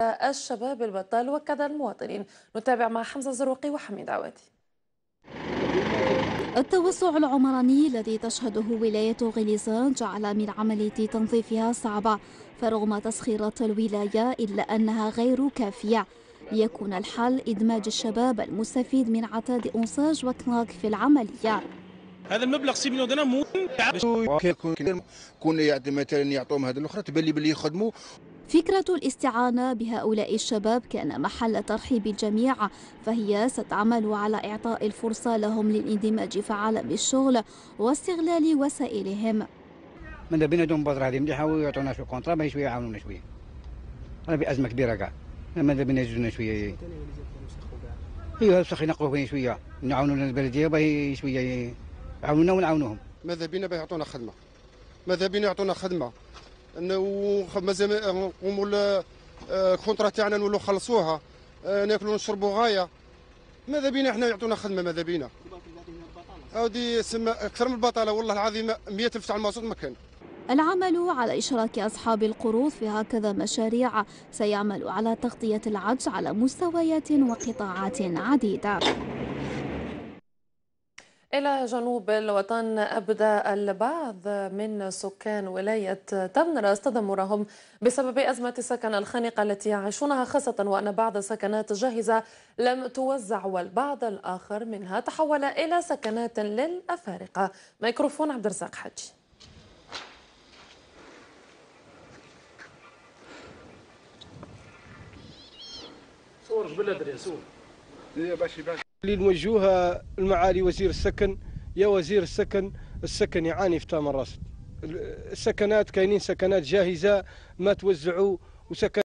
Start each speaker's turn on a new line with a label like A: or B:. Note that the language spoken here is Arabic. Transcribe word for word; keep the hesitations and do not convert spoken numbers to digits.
A: الشباب البطال وكذا المواطنين. نتابع مع حمزة زروقي وحميد عوادي.
B: التوسع العمراني الذي تشهده ولاية غليظان جعل من عملية تنظيفها صعبة، فرغم تسخيرات الولاية إلا أنها غير كافية ليكون الحل إدماج الشباب المستفيد من عتاد أنساج وكناك في العملية.
C: هذا المبلغ ستة مليون درهم مو
D: كون يعني مثلا يعطوهم هذا الاخرى تبان لي باللي يخدموا.
B: فكرة الاستعانة بهؤلاء الشباب كان محل ترحيب الجميع، فهي ستعمل على إعطاء الفرصة لهم للاندماج في عالم الشغل واستغلال وسائلهم.
E: من بينا دون بطر هذه مليحة ويعطونا شوية كونترا باش شوية يعاونونا شوية. أنا بأزمة كبيرة كاع. ماذا بينا يزيدونا شوية. ايوه الوسخ ينقلوا فيه شوية، نعاونوا البلدية باهي شوية يعاونونا ونعاونوهم.
F: ماذا بينا باه يعطونا خدمة. ماذا بينا يعطونا خدمة. انه مازال نقوموا الكونترا تاعنا نولوا نخلصوها، ناكلوا ونشربوا غايه. ماذا بينا احنا يعطونا خدمه. ماذا بينا هذه اكثر من البطاله والله العظيم. مئة ألف تاع المازوت ما كان.
B: العمل على إشراك أصحاب القروض في هكذا مشاريع سيعمل على تغطية العجز على مستويات وقطاعات عديدة.
A: إلى جنوب الوطن أبدى البعض من سكان ولاية تمنراس تذمرهم بسبب أزمة السكن الخانقة التي يعيشونها، خاصة وأن بعض السكنات جاهزة لم توزع والبعض الآخر منها تحول إلى سكنات للأفارقة. ميكروفون عبد الرزاق حجي.
C: صورك بالأدري صور
G: اللي نوجهوها المعالي وزير السكن. يا وزير السكن، السكن يعاني في تمنراس. السكنات كاينين سكنات جاهزة ما توزعوا وسكن